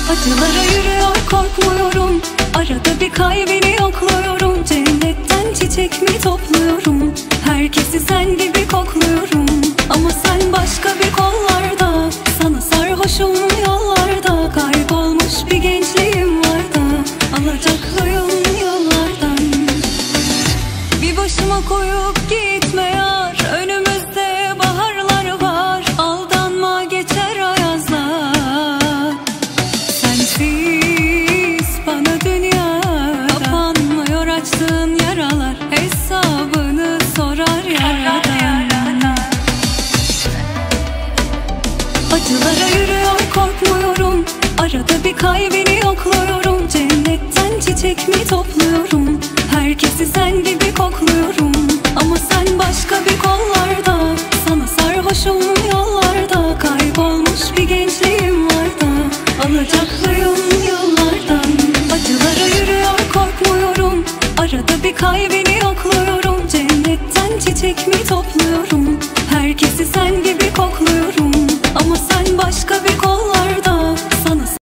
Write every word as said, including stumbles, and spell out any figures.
Acılara yürüyor korkmuyorum, arada bir kalbini yokluyorum. Cennetten çiçek mi topluyorum, herkesi sen gibi kokluyorum. Ama sen başka bir kollarda, sana sarhoşum yollarda. Kaybolmuş bir gençliğim var da, alacaklıyım yollardan. Bir başıma koyup gitme yar, önümüzde baharlar var. Aldanma geçer ayazlar, sensiz bana dünya. Kapanmıyor açtığın yaralar, hesabını sorar yaradan. Acılara yürüyor korkmuyorum, arada bir kalbini yokluyorum. Cennetten çiçek mi topluyorum, herkesi sen gibi kokluyorum. Ama sen başka bir kollarda, sana sarhoşum yollarda. Kaybolmuş bir gençliğim var da, alacaklıyım yollardan. Acılara yürüyor korkmuyorum, arada bir kalbini yokluyorum. Cennetten çiçek mi topluyorum, herkesi sen gibi